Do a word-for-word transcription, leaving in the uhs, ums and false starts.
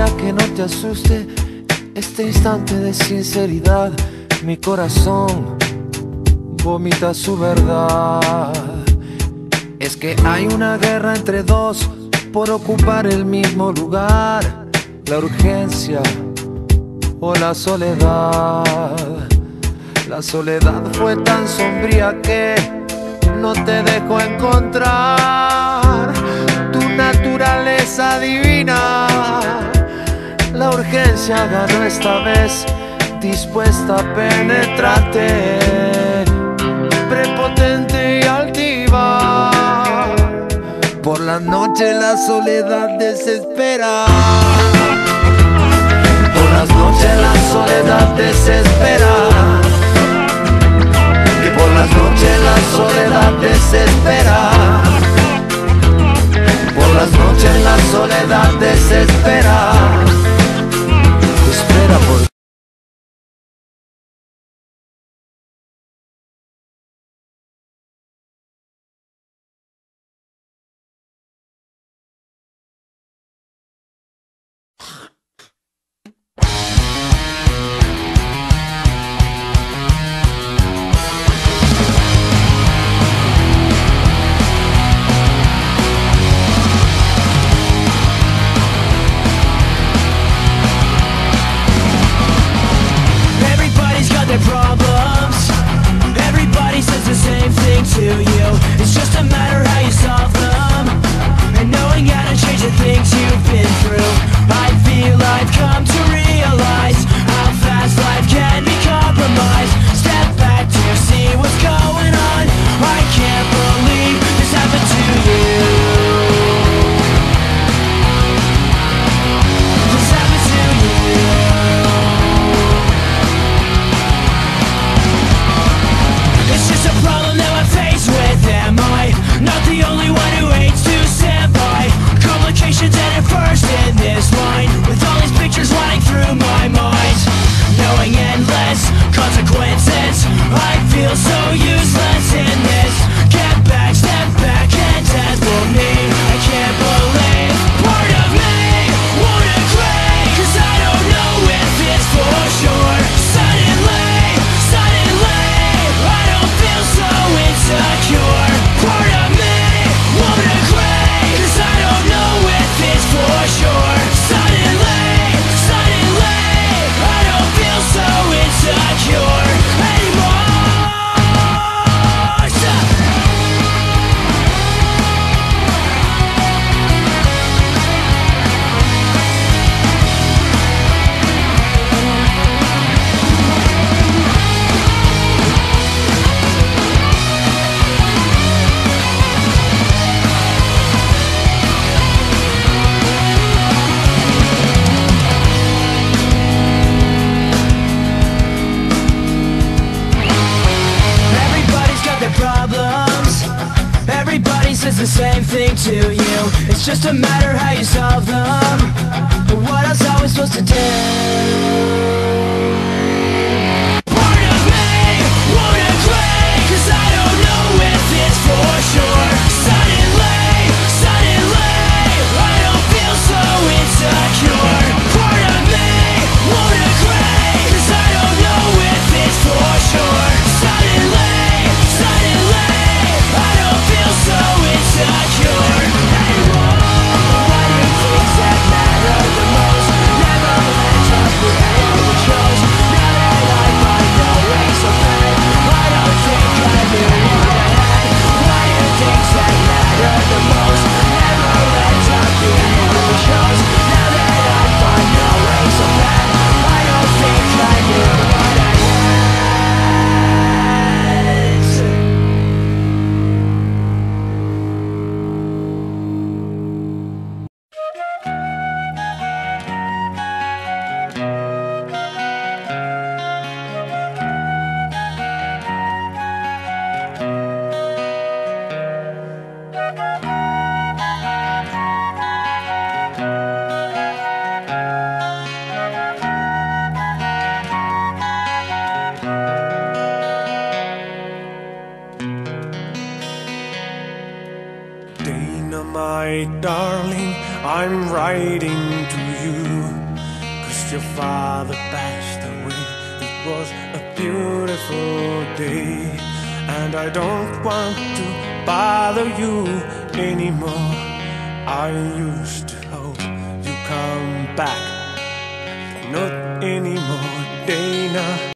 que no te asuste este instante de sinceridad. Mi corazón vomita su verdad. Es que hay una guerra entre dos por ocupar el mismo lugar, la urgencia o la soledad. La soledad fue tan sombría que no te dejó encontrar tu naturaleza divina. La urgencia ganó esta vez, dispuesta a penetrarte, prepotente y altiva. Por la noche la soledad desespera. Por las noches la soledad desespera. Que por las noches la soledad desespera. Por las noches la soledad desespera. Espera por the same thing to you. It's just a matter how you solve them. But what else are we supposed to do? Part of me won't agree, 'cause I don't know if it's for sure. Suddenly, suddenly, I don't feel so insecure. Part of me won't agree, 'cause I don't know if it's for sure. Suddenly, suddenly, I don't feel so insecure anymore. Why do things that matter the most never land up with anyone we chose? Now that I find no ways of pain, I don't think I knew what I had. Why do things that matter the most never land up with anyone we chose? Now that I find no ways of pain, I don't think I knew what I had. Dana, my darling, I'm writing to you. Since your father passed away, it was a beautiful day, and I don't want to bother you anymore. I used to hope you come back, but not anymore, Dana.